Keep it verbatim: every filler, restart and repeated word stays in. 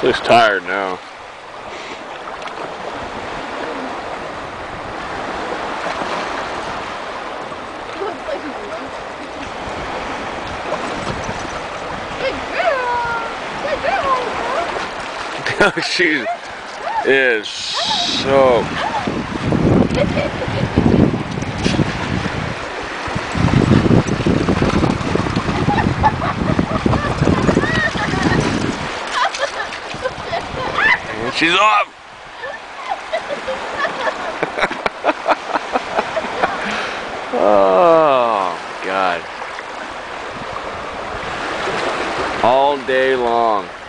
She looks tired now. She is soaked. And she's off. Oh God. All day long.